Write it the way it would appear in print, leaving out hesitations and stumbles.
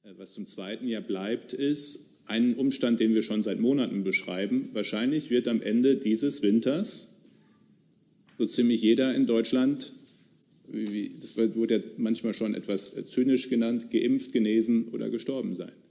Was zum Zweiten ja bleibt, ist ein Umstand, den wir schon seit Monaten beschreiben. Wahrscheinlich wird am Ende dieses Winters so ziemlich jeder in Deutschland, das wurde ja manchmal schon etwas zynisch genannt, geimpft, genesen oder gestorben sein.